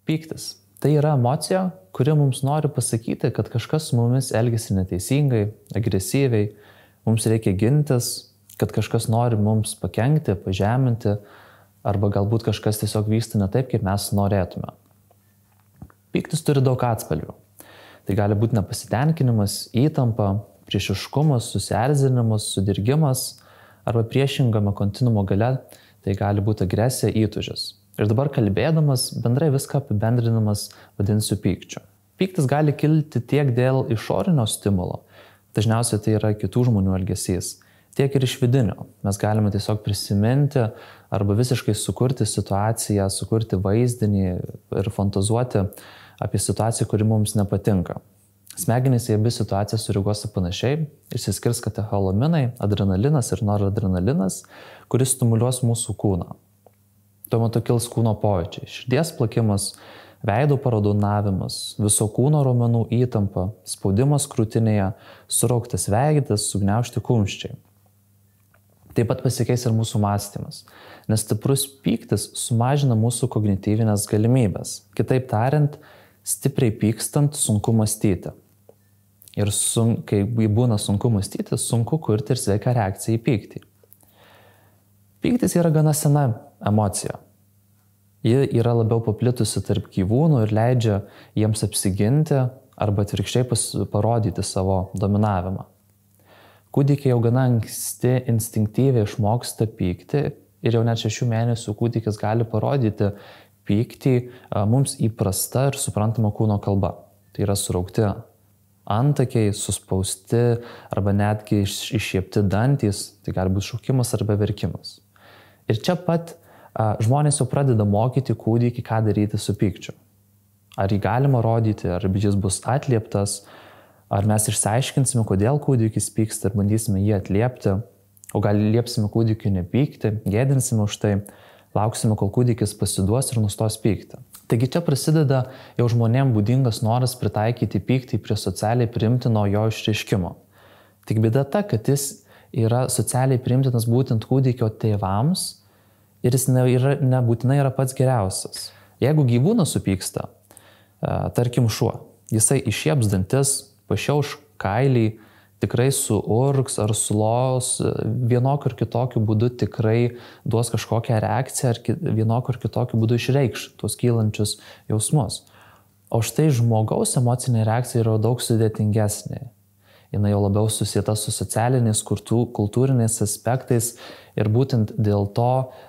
Pyktis. Tai yra emocija, kuri mums nori pasakyti, kad kažkas su mumis elgiasi neteisingai, agresyviai, mums reikia gintis, kad kažkas nori mums pakenkti, pažeminti, arba galbūt kažkas tiesiog vyksta ne taip, kaip mes norėtume. Pyktis turi daug atspalvių. Tai gali būti nepasitenkinimas, įtampa, priešiškumas, susierzinimas, sudirgimas, arba priešingame kontinuumo gale tai gali būti agresija, įtūžis. Ir dabar kalbėdamas, bendrai viską apibendrinamas vadinsiu pykčiu. Pyktis gali kilti tiek dėl išorinio stimulo, dažniausiai tai yra kitų žmonių elgesys, tiek ir iš vidinio. Mes galime tiesiog prisiminti arba visiškai sukurti situaciją, sukurti vaizdinį ir fantazuoti apie situaciją, kuri mums nepatinka. Smegenys į abi situacijas sureaguos panašiai, išsiskirs katecholaminai, adrenalinas ir noradrenalinas, kuris stimuliuos mūsų kūną. Tuo metu kils kūno pojūčiai, širdies plakimas, veido paraudonavimas, viso kūno raumenų įtampa, spaudimas krūtinėje, surauktas veidas, sugniaužti kumščiai. Taip pat pasikeis ir mūsų mąstymas, nes stiprus pyktis sumažina mūsų kognityvinės galimybės. Kitaip tariant, stipriai pykstant sunku mąstyti. Ir kai būna sunku mąstyti, sunku kurti ir sveiką reakciją į pyktį. Pyktis yra gana sena emocija. Ji yra labiau paplitusi tarp gyvūnų ir leidžia jiems apsiginti arba atvirkščiai parodyti savo dominavimą. Kūdikiai jau gana anksti instinktyviai išmoksta pykti ir jau net 6 mėnesių kūdikis gali parodyti pyktį mums įprasta ir suprantama kūno kalba. Tai yra suraukti antakiai, suspausti arba netgi iššiepti dantys, tai gali būti šaukimas arba verkimas. Ir čia pat žmonės jau pradeda mokyti kūdikį, ką daryti su pykčiu. Ar jį galima rodyti, ar jis bus atlieptas, ar mes išsiaiškinsime, kodėl kūdikis pyksta ir bandysime jį atliepti, o gal liepsime kūdikiui nepykti, gėdinsime už tai, lauksime, kol kūdikis pasiduos ir nustos pykti. Taigi čia prasideda jau žmonėms būdingas noras pritaikyti pyktį prie socialiai priimtino jo išreiškimo. Tik bėda ta, kad jis yra socialiai priimtinas būtent kūdikio tėvams ir jis nebūtinai yra pats geriausias. Jeigu gyvūnas supyksta, tarkim šuo, jisai iššieps dantis, pašiauš kailį, tikrai suurgs ar sulos, vienokiu ar kitokiu būdu tikrai duos kažkokią reakciją ar vienokiu ar kitokiu būdu išreikš tuos kylančius jausmus. O štai žmogaus emocinė reakcija yra daug sudėtingesnė. Jis jau labiau susieta su socialiniais, kultūriniais aspektais ir būtent dėl to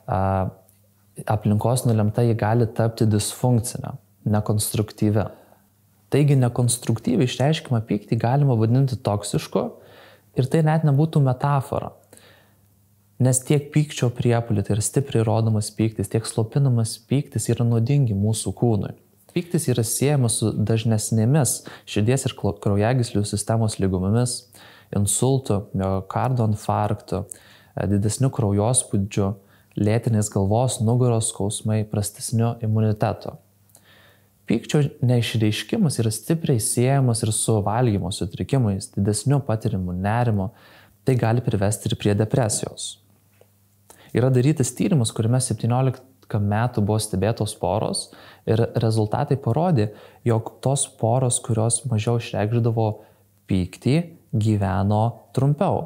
aplinkos nulemta ji gali tapti disfunkcinė, nekonstruktyvia. Taigi nekonstruktyviai išreiškimą pyktį galima vadinti toksišku ir tai net nebūtų metafora. Nes tiek pykčio priepuolių, tai yra stipriai rodomas pyktis, tiek slopinamas pyktis yra naudingi mūsų kūnui. Pyktis yra siejamas su dažnesnėmis širdies ir kraujagyslių sistemos lygomis, insultu, miokardo infarktu, didesniu kraujospūdžiu, lėtinės galvos, nugaros skausmai, prastesniu imunitetu. Pykčio neišreiškimas yra stipriai siejamas ir su valgymo sutrikimais, didesniu patirimu nerimo, tai gali privesti ir prie depresijos. Yra darytas tyrimas, kuriame 17 metų buvo stebėtos poros ir rezultatai parodė, jog tos poros, kurios mažiau išreikšdavo pyktį, gyveno trumpiau.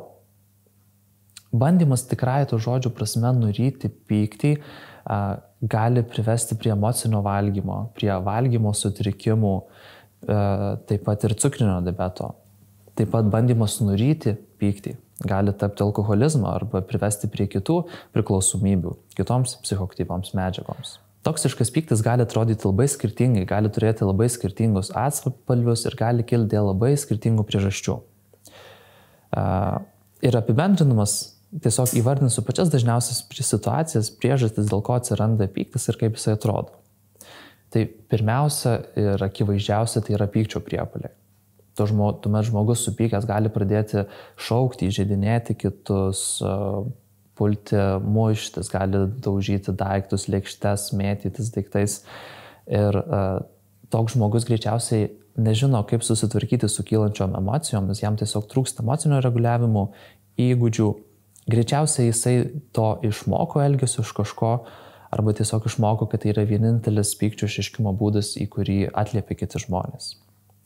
Bandymas tikrąja to žodžio prasme nuryti pyktį gali privesti prie emocinio valgymo, prie valgymo sutrikimų, taip pat ir cukrinio diabeto. Taip pat bandymas nuryti pyktį gali tapti alkoholizmą arba privesti prie kitų priklausomybių, kitoms psichoaktyvioms medžiagoms. Toksiškas pyktis gali atrodyti labai skirtingai, gali turėti labai skirtingus atspalvius ir gali kilti dėl labai skirtingų priežasčių. Ir apibendrinamas tiesiog įvardinsiu pačias dažniausias situacijas, priežastis, dėl ko atsiranda pyktis ir kaip jisai atrodo. Tai pirmiausia ir akivaizdžiausia tai yra pykčio priepuoliai. Tuomet žmogus supykęs gali pradėti šaukti, įžeidinėti kitus, pulti muštis, gali daužyti daiktus, lėkštes, mėtytis daiktais. Ir toks žmogus greičiausiai nežino, kaip susitvarkyti su kylančiom emocijomis, jam tiesiog trūksta emocinio reguliavimo įgūdžių. Greičiausiai jisai to išmoko elgesio iš kažko arba tiesiog išmoko, kad tai yra vienintelis pykčio išreiškimo būdas, į kurį atliepia kiti žmonės.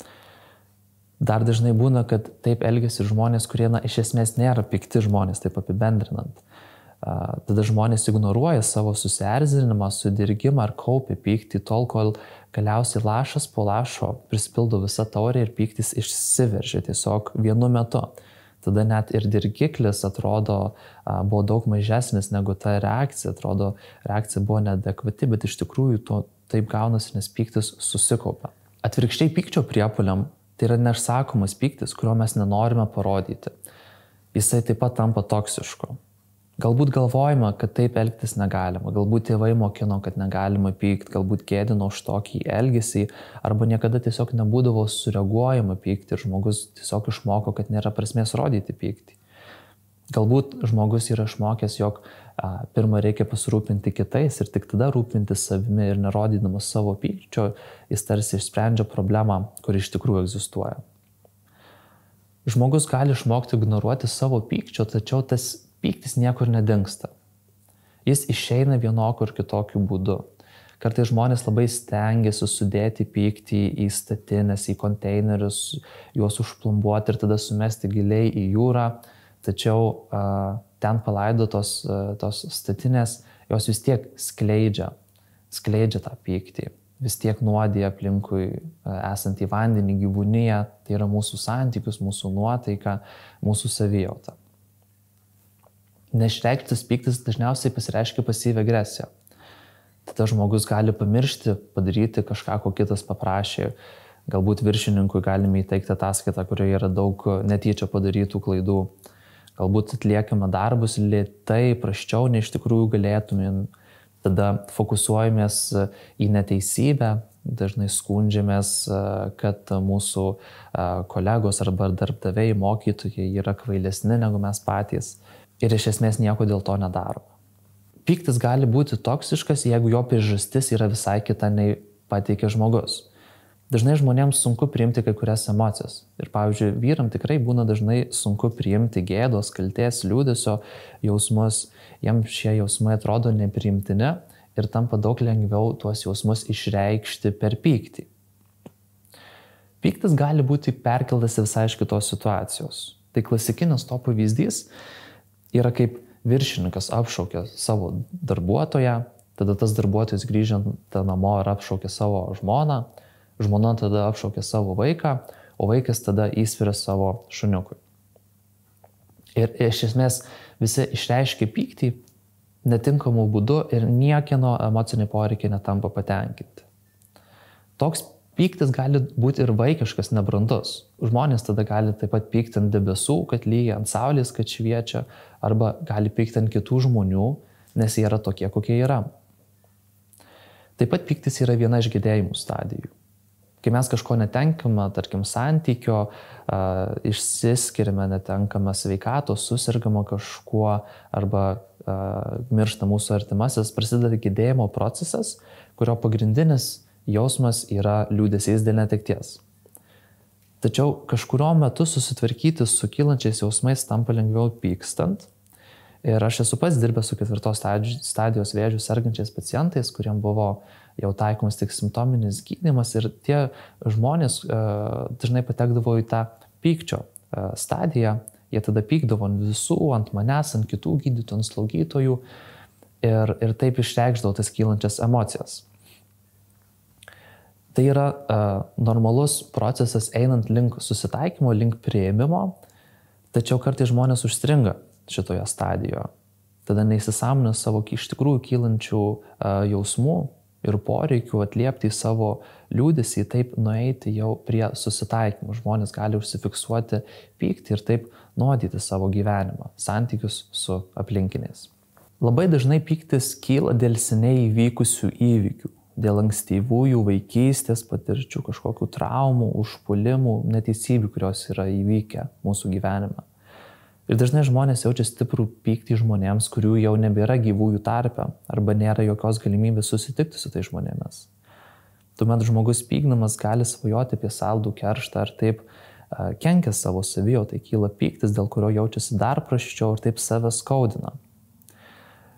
Dar dažnai būna, kad taip elgiasi žmonės, kurie iš esmės nėra pikti žmonės, taip apibendrinant. Tada žmonės ignoruoja savo susierzinimą, sudirgimą ar kaupia pyktį tol, kol galiausiai lašas po lašo prisipildo visą taurę ir pyktis išsiveržia tiesiog vienu metu. Tada net ir dirgiklis atrodo buvo daug mažesnis negu ta reakcija, atrodo reakcija buvo neadekvati, bet iš tikrųjų to taip gaunasi, nes pyktis susikaupia. Atvirkščiai pykčio priepuoliam tai yra neišsakomas pyktis, kurio mes nenorime parodyti. Jisai taip pat tampa toksišku. Galbūt galvojama, kad taip elgtis negalima, galbūt tėvai mokino, kad negalima pykti, galbūt gėdino už tokį elgesį, arba niekada tiesiog nebūdavo sureaguojama pykti ir žmogus tiesiog išmoko, kad nėra prasmės rodyti pyktį. Galbūt žmogus yra išmokęs, jog pirmą reikia pasirūpinti kitais ir tik tada rūpintis savimi ir nerodydamas savo pykčio, jis tarsi išsprendžia problemą, kuri iš tikrųjų egzistuoja. Žmogus gali išmokti ignoruoti savo pykčio, tačiau tas pyktis niekur nedingsta. Jis išeina vienokiu ir kitokiu būdu. Kartais žmonės labai stengiasi sudėti pyktį į statines, į konteinerius, juos užplombuoti ir tada sumesti giliai į jūrą, tačiau ten palaidotos tos statinės, jos vis tiek skleidžia tą pyktį, vis tiek nuodija aplinkui esantį vandenį, gyvūniją, tai yra mūsų santykius, mūsų nuotaiką, mūsų savijautą. Neišreikštas pyktis dažniausiai pasireiškia pasyvią agresiją. Tada žmogus gali pamiršti, padaryti kažką, ko kitas paprašė. Galbūt viršininkui galime įteikti ataskaitą, kurioje yra daug netyčia padarytų klaidų. Galbūt atliekame darbus lėtai, prasčiau, nei iš tikrųjų galėtumėm. Tada fokusuojamės į neteisybę, dažnai skundžiamės, kad mūsų kolegos arba darbdaviai, mokytojai yra kvailesni negu mes patys. Ir iš esmės nieko dėl to nedaro. Pyktis gali būti toksiškas, jeigu jo priežastis yra visai kita nei pateikia žmogus. Dažnai žmonėms sunku priimti kai kurias emocijas. Ir pavyzdžiui, vyram tikrai būna dažnai sunku priimti gėdos, kaltės, liūdesio jausmus. Jiems šie jausmai atrodo nepriimtini ir tampa daug lengviau tuos jausmus išreikšti per pyktį. Pyktis gali būti perkeltas visai iš kitos situacijos. Tai klasikinis to pavyzdys yra kaip viršininkas apšaukia savo darbuotoją, tada tas darbuotojas grįžtant namo ir apšaukia savo žmoną, žmona tada apšaukia savo vaiką, o vaikas tada įsveria savo šuniukui. Ir iš esmės visi išreiškia pyktį netinkamų būdų ir niekieno emociniai poreikiai netampa patenkinti. Toks pyktis gali būti ir vaikiškas, nebrandus. Žmonės tada gali taip pat pykti ant debesų, kad lyja, ant saulės, kad šviečia, arba gali pykti ant kitų žmonių, nes jie yra tokie, kokie yra. Taip pat pyktis yra viena iš gedėjimų stadijų. Kai mes kažko netenkame, tarkim, santykio, išsiskiriame, netenkame sveikatos, susirgame kažkuo, arba miršta mūsų artimasis, prasideda gedėjimo procesas, kurio pagrindinis jausmas yra liūdesys dėl netekties. Tačiau kažkurio metu susitvarkyti su kylančiais jausmais tampa lengviau pykstant. Ir aš esu pats dirbęs su 4 stadijos vėžių sergančiais pacientais, kuriem buvo jau taikomas tik simptominis gydymas ir tie žmonės dažnai patekdavo į tą pykčio stadiją. Jie tada pykdavo ant visų, ant manęs, ant kitų gydytojų, ant slaugytojų ir taip išreikšdavo tas kylančias emocijas. Tai yra normalus procesas einant link susitaikymo, link priėmimo, tačiau kartais žmonės užstringa šitoje stadijoje. Tada neįsisąmonina savo iš tikrųjų kylančių jausmų ir poreikių atliepti į savo liūdesį, taip nueiti jau prie susitaikymų. Žmonės gali užsifiksuoti pyktį ir taip nuodyti savo gyvenimą, santykius su aplinkiniais. Labai dažnai pyktis kyla dėl seniai įvykusių įvykių. Dėl ankstyvųjų vaikystės patirčių, kažkokių traumų, užpuolimų, neteisybių, kurios yra įvykę mūsų gyvenime. Ir dažnai žmonės jaučia stiprų pyktį žmonėms, kurių jau nebėra gyvųjų tarpe arba nėra jokios galimybės susitikti su tai žmonėmis. Tuomet žmogus pykdamas gali svajoti apie saldų kerštą ar taip kenkia savo savijautai, kyla pyktis, dėl kurio jaučiasi dar prasčiau ir taip save skaudina.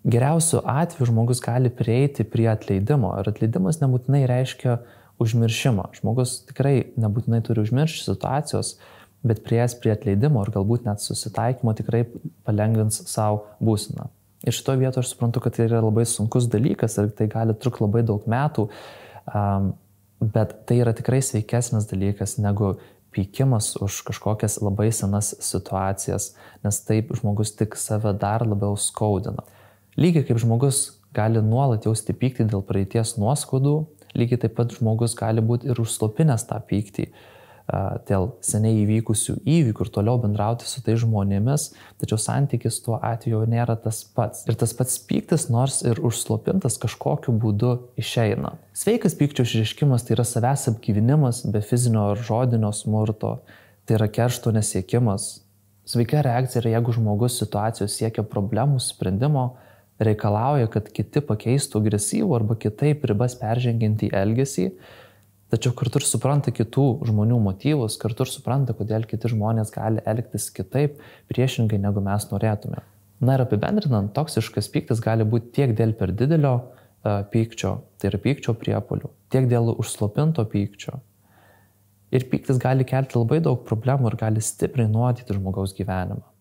Geriausiu atveju žmogus gali prieiti prie atleidimo ir atleidimas nebūtinai reiškia užmiršimą. Žmogus tikrai nebūtinai turi užmiršti situacijos, bet prieėjęs prie atleidimo ir galbūt net susitaikymo tikrai palengvins savo būseną. Ir šitoje vietoje aš suprantu, kad tai yra labai sunkus dalykas ir tai gali trukti labai daug metų, bet tai yra tikrai sveikesnis dalykas negu pykimas už kažkokias labai senas situacijas, nes taip žmogus tik save dar labiau skaudina. Lygiai kaip žmogus gali nuolat jausti pyktį dėl praeities nuoskaudų, lygiai taip pat žmogus gali būti ir užslopinęs tą pyktį dėl seniai įvykusių įvykių ir toliau bendrauti su tai žmonėmis, tačiau santykis tuo atveju nėra tas pats. Ir tas pats pyktis, nors ir užslopintas, kažkokiu būdu išeina. Sveikas pykčio išreiškimas tai yra savęs apgyvinimas be fizinio ar žodinio smurto, tai yra keršto nesiekimas. Sveika reakcija yra, jeigu žmogus situacijos siekia problemų sprendimo, reikalauja, kad kiti pakeistų agresyvų arba kitaip ribas peržengiantį elgesį, tačiau kartu ir supranta kitų žmonių motyvus, kartu ir supranta, kodėl kiti žmonės gali elgtis kitaip, priešingai negu mes norėtume. Na ir apibendrinant, toksiškas pyktis gali būti tiek dėl per didelio pykčio, tai yra pykčio priepuolių, tiek dėl užslopinto pykčio. Ir pyktis gali kelti labai daug problemų ir gali stipriai nuodyti žmogaus gyvenimą.